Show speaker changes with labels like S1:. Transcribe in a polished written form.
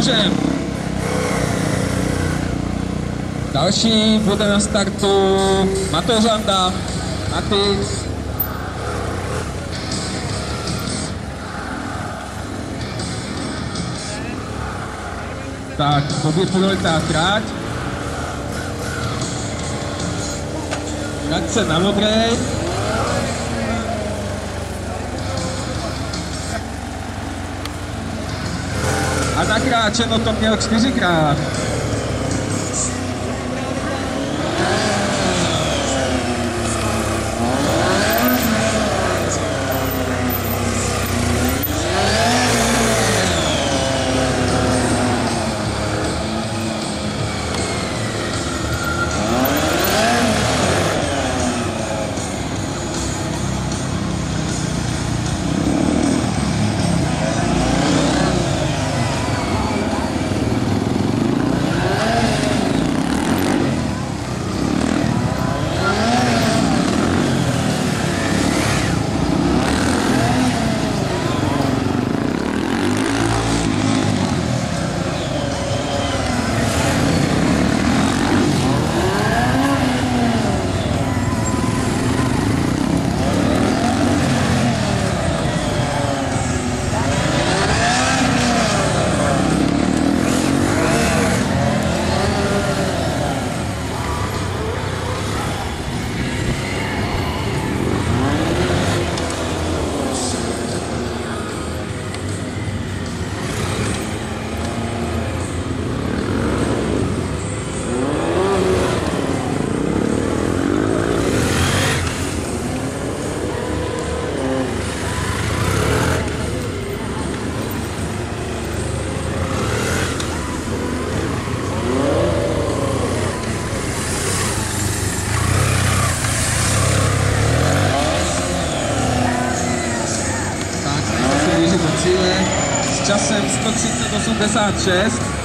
S1: můžem. Další bude na startu Matouš Landa, Matix. Tak, poběh půlletá trať. Trať se na modrej. A nakráčeno to měl 4krát. S časem 130,86.